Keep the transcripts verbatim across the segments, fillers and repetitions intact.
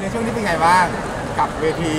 ช่วงนี้เป็นไงบ้างกับเวที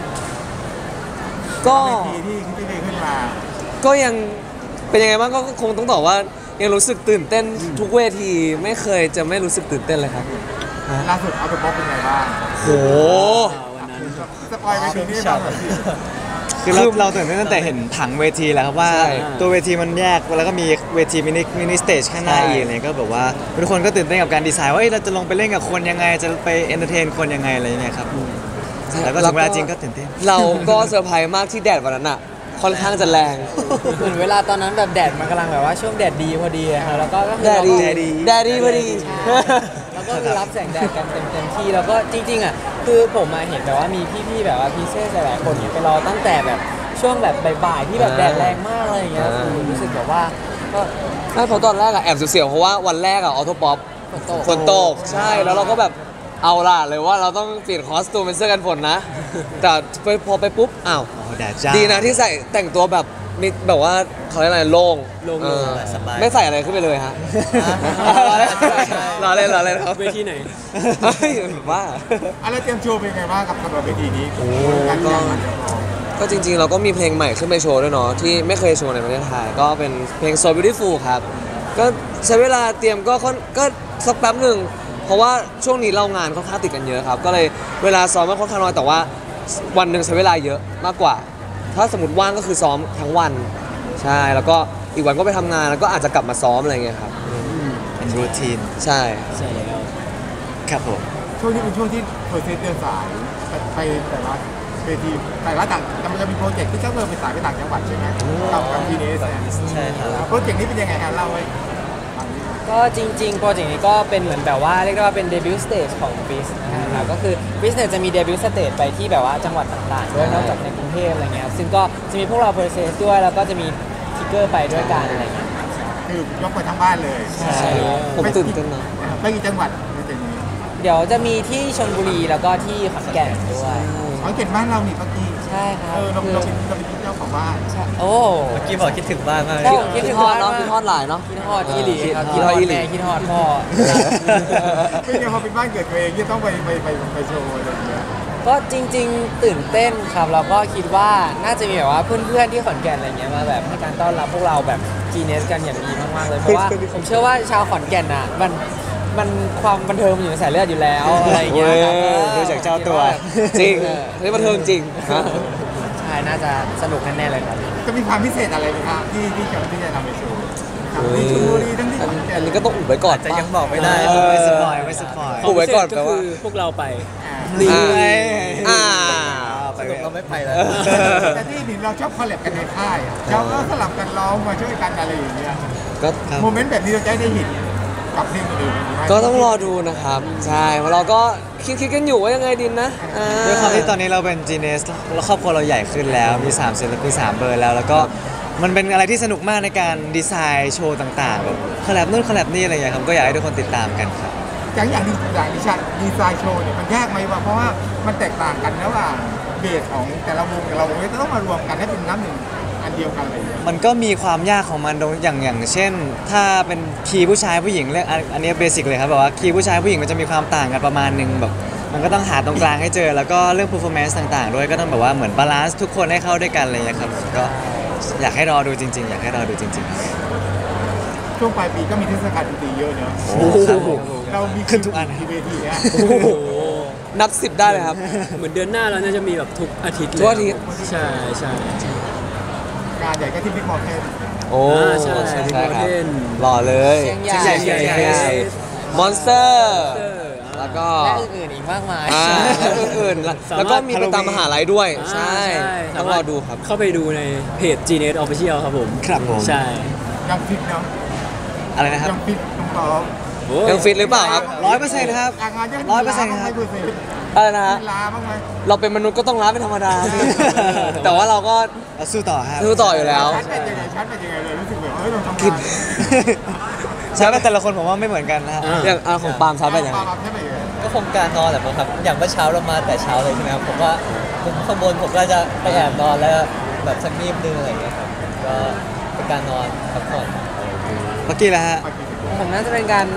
ก็เวทีที่ที่ได้ขึ้นมาก็ยังเป็นยังไงบ้างก็คงต้องตอบว่ายังรู้สึกตื่นเต้นทุกเวทีไม่เคยจะไม่รู้สึกตื่นเต้นเลยครับล่าสุดเอาตัวป๊อปเป็นไงบ้างโหสปอยเวทีนี้บ้างเหรอคือเราเราตื่นเต้นตั้งแต่เห็นผังเวทีแล้วครับว่าตัวเวทีมันแยกแล้วก็มีเวทีมินิมินิสเตจข้างหน้าอีกอะไรก็แบบว่าทุกคนก็ตื่นเต้นกับการดีไซน์ว่าเราจะลงไปเล่นกับคนยังไงจะไปเอนเตอร์เทนคนยังไงอะไรเงี้ยครับแล้วก็ถึงเวลาจริงก็ตื่นเต้นเราก็เซอร์ไพรส์มากที่แดดวันนั้นอ่ะค่อนข้างจะแรงเหมือนเวลาตอนนั้นแบบแดดมันกำลังแบบว่าช่วงแดดดีพอดีครับแล้วก็แดดดีแดดดีพอดีแล้วก็คือรับแสงแดดกันเต็มเต็มที่แล้วก็จริงๆอ่ะคือผมมาเห็นแบบว่ามีพี่ๆแบบว่าพีเซ่หลายๆคนไปรอตั้งแต่แบบช่วงแบบบ่ายๆที่แบบแดดแรงมากอะไรอย่างเงี้ยรู้สึกแบบว่าก็ใช่เพราะตอนแรกอะแอบเสียวๆเพราะว่าวันแรกอะออโต้ป๊อปฝนตกใช่แล้วเราก็แบบเอาล่ะเลยว่าเราต้องเปลี่ยนคอสตูมเป็นเสื้อกันฝนนะแต่พอไปปุ๊บอ้าวดีนะที่ใส่แต่งตัวแบบมีแบบว่าเขาเรียกอะไรโล่งไม่ใส่อะไรขึ้นไปเลยฮะรอเล่นรอเล่นครับเวทีไหนว่าอะไรเตรียมโชว์เป็นไงบ้างกับสำหรับเวทีนี้ก็ก็จริงๆเราก็มีเพลงใหม่ขึ้นไปโชว์ด้วยเนาะที่ไม่เคยโชว์ในประเทศไทยก็เป็นเพลง So Beautiful ครับก็ใช้เวลาเตรียมก็ก็สักแป๊บหนึ่งเพราะว่าช่วงนี้เรางานค่อนข้างติดกันเยอะครับก็เลยเวลาซ้อมมันค่อนข้างน้อยแต่ว่าวันหนึ่งใช้เวลาเยอะมากกว่าถ้าสมมติว่างก็คือซ้อมทั้งวันใช่แล้วก็อีกวันก็ไปทำงานแล้วก็อาจจะกลับมาซ้อมอะไรเงี้ยครับเป็นรูทีนใช่ใช่แล้วครับผมช่วงนี้เป็นช่วงที่โปรเซสเดินสายไปแต่ละเวทีแต่ละต่างมันจะมีโปรเจกต์ที่เจ้าเมืองไปสายไปต่างจังหวัดใช่ไหมกับกับทีเนสใช่ครับโปรเจกต์นี้เป็นยังไงครับเล่าไว้ก็จริงๆโปรเจกต์นี้ก็เป็นเหมือนแบบว่าเรียกได้ว่าเป็นเดบิวต์สเตจของบิสนะครับก็คือบิสเนี่ยจะมีเดบิวต์สเตจไปที่แบบว่าจังหวัดต่างๆด้วยนอกจากในกรุงเทพอะไรเงี้ยซึ่งก็จะมีพวกเราโปรเซสด้วยแล้วก็จะมีทิกเกอร์ไปด้วยกันอะไรเงี้ยคือยกไปทั้งบ้านเลยใช่ผมตื่นเต้นนะไปกี่จังหวัดในเจนี้เดี๋ยวจะมีที่ชลบุรีแล้วก็ที่ขอนแก่นด้วยขอนแก่นบ้านเรานี่เมื่อกี้ใช่ครับเออเราเราเป็นเราเป็นเจ้าของบ้านโอ้เมื่อกี้บอกคิดถึงบ้านมากคิดถึงฮอดเนาะคิดฮอดหลายเนาะคิดฮอดอีหลีครับคิดฮอดแม่คิดฮอดพ่อเป็นยังพอเป็นบ้านเกิดตัวเองที่ต้องไปไปไปไปโชว์อะไรอย่างเงี้ยก็จริงๆตื่นเต้นครับแล้วก็คิดว่าน่าจะมีแบบว่าเพื่อนๆที่ขอนแก่นอะไรเงี้ยมาแบบให้การต้อนรับพวกเราแบบจีเนสกันอย่างดีมากๆเลยเพราะว่าผมเชื่อว่าชาวขอนแก่นอ่ะมันมันความบันเทิงมันอยู่ในสายเลือดอยู่แล้วอะไรเงี้ยดูจากเจ้าตัวจริงนี่บันเทิงจริงใช่น่าจะสนุกแน่ๆเลยครับจะมีความพิเศษอะไรไหมครับที่ที่จะที่จะนำไปโชว์ที่ชลบุรีทั้งที่ขอนแก่นอันนี้ก็ต้องอุบไว้ก่อนแต่ยังบอกไม่ได้ไม่สปอยไม่สปอยอุบไว้ก่อนแปลว่าพวกเราไปนี่อ่าสรุปเราไม่ไปแล้วแต่ที่ดินเราชอบคอลแลบกันในค่ายเราก็สลับกันร้องมาช่วยกันอะไรอย่างเงี้ยก็โมเมนต์แบบนี้เราจะได้เห็นกับเพลงอื่นก็ต้องรอดูนะครับใช่เพราะเราก็คิดคิดกันอยู่ว่ายังไงดินนะด้วยความที่ตอนนี้เราเป็น จี เน เอส แล้วครอบครัวเราใหญ่ขึ้นแล้วมีสามศิลปินสามเบอร์แล้วแล้วก็มันเป็นอะไรที่สนุกมากในการดีไซน์โชว์ต่างๆแบบคอลแลบนู่นคอลแลบนี่อะไรอย่างเงี้ยครับก็อยากให้ทุกคนติดตามกันครับอย่างอย่างนี้อย่างดีไซน์ดีไซน์โชว์เนี่ยมันยากไหมวะเพราะว่ามันแตกต่างกันระหว่างเบสของแต่ละวงแต่ละวงจะต้องมารวมกันให้เป็นน้ำหนึ่งอันเดียวกันเลยมันก็มีความยากของมันอย่างอย่างเช่นถ้าเป็นคีย์ผู้ชายผู้หญิงเรื่องอันนี้เบสิกเลยครับแบบว่าคีย์ผู้ชายผู้หญิงมันจะมีความต่างกันประมาณนึงแบบมันก็ต้องหาตรงกลางให้เจอแล้วก็เรื่อง performance ต่างๆด้วยก็ต้องแบบว่าเหมือนบาลานซ์ทุกคนให้เข้าด้วยกันอะไรอย่างเงี้ยครับก็อยากให้รอดูจริงๆอยากให้รอดูจริงๆช่วงปลายปีก็มีเทศกาลดนตรีเยอะเนอะเรามีขึ้นทุกอันที่เวทีเนี่ยนับสิบได้เลยครับเหมือนเดือนหน้าเราน่าจะมีแบบทุกอาทิตย์ทุกอาทิตย์ใช่ใช่งานใหญ่ก็ที่บิ๊กมอลเทนโอ้ใช่ใช่บิ๊กมอลเทนหล่อเลยเชียงใหญ่เชียงใหญ่มอนสเตอร์แล้วก็และอื่นๆอีกมากมายและอื่นๆแล้วก็มีไปตามมหาลัยด้วยใช่ต้องรอดูครับเข้าไปดูในเพจ จี เน เอส Official ครับผมครับผมใช่ยังฟิตเนาะอะไรนะครับยังฟิตน้องๆยังฟิตหรือเปล่าครับร้อยเปอร์เซ็นต์ครับร้อยเปอร์เซ็นต์ครับอะไรนะฮะล้าบ้างไหมเราเป็นมนุษย์ก็ต้องล้าเป็นธรรมดาแต่ว่าเราก็สู้ต่อครับสู้ต่ออยู่แล้วชัดเป็นยังไงชัดเป็นยังไงเลยรู้สึกแบบเฮ้ยเราทำงานใช่แต่ละคนผมว่าไม่เหมือนกันนะอย่างของปาล์มชัดเป็นยังไงก็คงการนอนแหละครับอย่างเมื่อเช้าเรามาแต่เช้าเลยใช่ไหมครับผมว่าผมข้างบนผมก็จะไปแอบนอนแล้วแบบสักนิดนึงอะไรอย่างเงี้ยครับก็เป็นการนอนพักผ่อนเมื่อกี้แล้วฮะผมน่าจะเป็นการ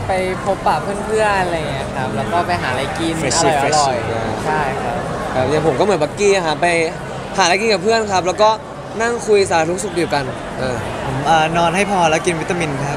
ไปพบปะเพื่อนๆอะไรอย่างเงี้ยครับแล้วก็ไปหาอะไรกิน Fresh อร่อยอ fresh ร่อยใช่ครับครับอย่างผมก็เหมือนบักกี้ครับไปหาอะไรกินกับเพื่อนครับ แล้วก็นั่งคุยสารทุกข์สุขดิบกันเออผมเอ่อนอนให้พอแล้วกินวิตามินครับ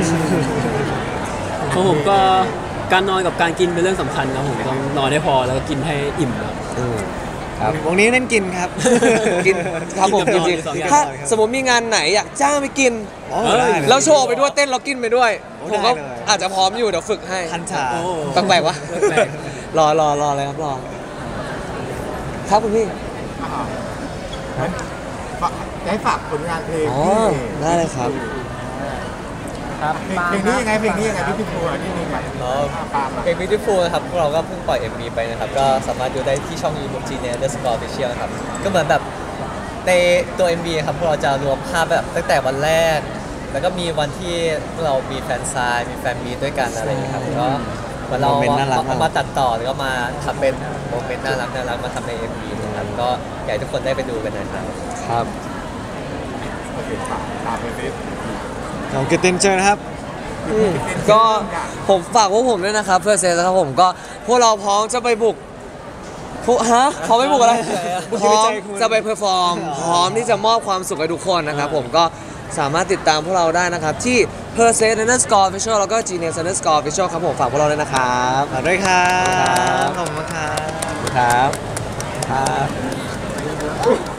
ของผมก็การนอนกับการกินเป็นเรื่องสำคัญครับผมต้องนอนให้พอแล้วก็กินให้อิ่มครับอืมครับวงนี้เน้นกินครับกินครับผมจกินกับริงนอนสองอย่างๆถ้าสมมติมีงานไหนอยากจ้างไปกินโอ้ได้เลยแล้วโชว์ไปด้วยเต้นแล้วกินไปด้วยโอ้ผมก็ได้เลยอาจจะพร้อมอยู่เดี๋ยวฝึกให้คันชาโอ้แปลกๆวะแปลกรอรอรอเลยครับรอครับคุณพี่อ่างั้นฝากจะให้ฝากผลงานเพลงอ๋อที่ได้เลยครับครับเพลงเพลงนี้ยังไงเพลงนี้ยังไงพี่พี่ครูอ่ะนี่นี่ไงอ๋อปาล์มเพลง Beautiful นะครับพวกเราก็เพิ่งปล่อย เอ็ม วี ไปนะครับ ก็สามารถดูได้ที่ช่อง YouTube Genius Underscore Official นะครับ ก็เหมือนแบบในตัว เอ็ม วี ครับพวกเราจะรวมภาพแบบตั้งแต่วันแรก แล้วก็มีวันที่พวกเรามีแฟนซายมีแฟนมีตด้วยกันอะไรอย่างเงี้ยครับแล้วก็เหมือนเราโมเมนต์น่ารักเอามาตัดต่อแล้วก็มาทำเป็นโมเมนต์น่ารักน่ารักมาทำใน เอ็ม วี นะครับก็อยากให้ทุกคนได้ไปดูกันนะครับครับโอเคฝากตามไปสิของกิตตินเจอนะครับก็ผมฝากพวกผมด้วยนะครับเพื่อเซนนะครับผมก็พวกเราพร้อมจะไปบุกพวกฮะพร้อมไปบุกอะไรพร้อมจะไปเพอร์ฟอร์มพร้อมที่จะมอบความสุขให้ทุกคนนะครับผมก็สามารถติดตามพวกเราได้นะครับ ที่ p e r s e underscore official แล้วก็ genius underscore official ครับผมฝากพวกเราด้วยนะครับฝากด้วยครับครับขอบคุณมากครับครับครับ